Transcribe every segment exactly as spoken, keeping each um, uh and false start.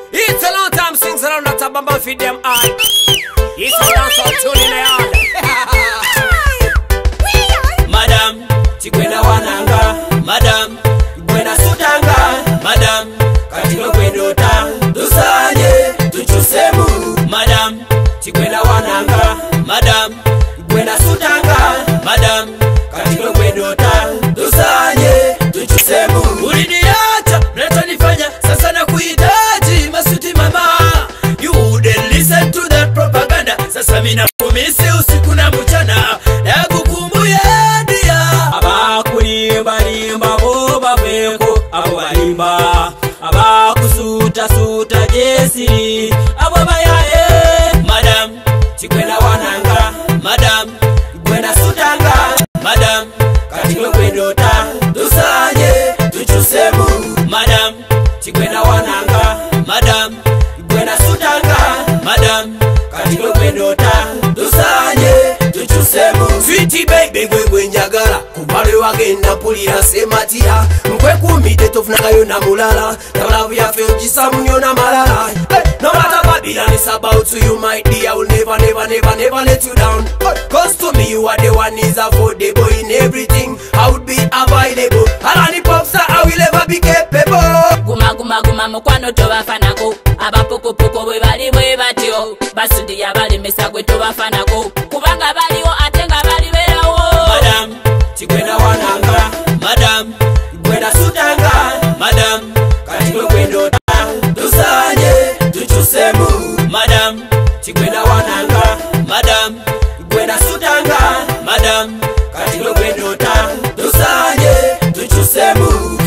It's a long time since I don't know to bamba feed them all. It's a dance all tune in the all. Madam, chikwena wananga. Madam, gwena sutanga. Madam, katilo kwendota. Dusanye, tuchusemu. Madam, chikwena wananga. Madam, gwena sutanga. Madam, katilo kwendota. Dusanye, tuchusemu. Uliniacha, mleto nifanya. Sasa na kuhitaji masuti mama. You wouldn't listen to that propaganda. Sasa mina kumisi usiku na mchana. Na kukumbuye dia. Aba kulimba limba boba beko. Abo balimba. Aba kusuta suta jesi. Abo bayae. Madam, chikwena wananga. Madam, gwena sutanga. Madam, katilo kwendota. Dusanye, tuchusemu. Madam, chikwena wananga. Madam, gwena sutanga. Madam, katilo kwendota. Dusanye, tuchusemu. Sweetie baby gwe njagala. Kubale wagenda pulira sematira. Mkwe kumide tofunaga yona mulala. Tabalavu ya feo jisa mnyona malala. Hey, no matter Babylon is about to you my dear. I will never never never never let you down. Cause to me you are the one is affordable in everything. I would be available. Alani popstar I will ever be capable. Guma guma guma mukwano tobafanako. Abapoko poko bwe bali bwe batyo. Basudi abali mesagwe tobafanako. Kubanga baliwo atenga bali berawo. Madam, chikwena wananga. Madam, gwena sutanga. Madam, katilo kwendota. Dusanye, tuchusemu. Madam, chikwena wananga. Madam, gwena sutanga. Madam, katilo kwendota. Dusanye, tuchusemu.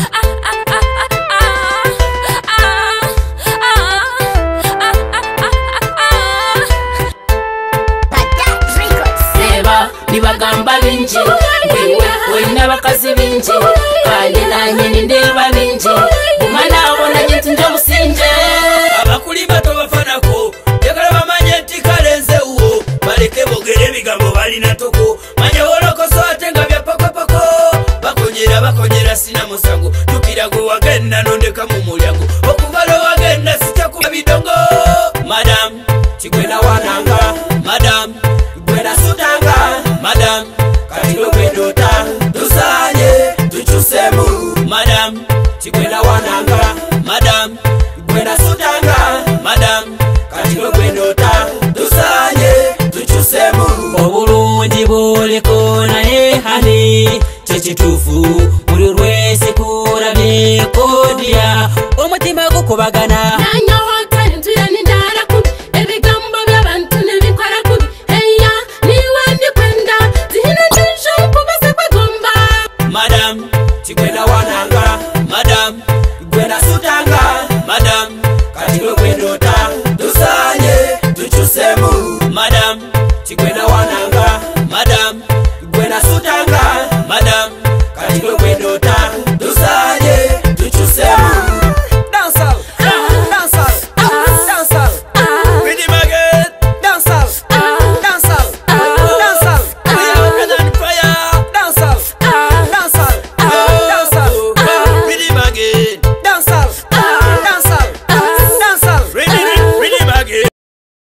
Nibagamba binji, wewe weina bakazi binji, kandi nanye nindeba binji, umana abona nyentu njo musinje. Abakuli bato bafanako, yagala bamanye nti kalenze uwo, baleke bogere bigambo balina toko, manya wolokoso ate nga bya pakopako, bakonyera bakonyera sina musango, tukira gwe wagenda nondeka mu mulyango, okuvalo wagenda sijja kuba bidongo. Madam, chikwena wananga. Madam, gwena sutanga. Madam, katilo kwendota. Dusanye, tuchusemu. Madam, chikwena wananga. Madam, gwena sutanga. Madam, katilo kwendota. Dusanye, tuchusemu. Obulungi buliko naye hani chechitufu buli lwese kurabye kodya omutima gukubagana. Madam, chikwena wananga. Madam, gwena sutanga. Madam, katilo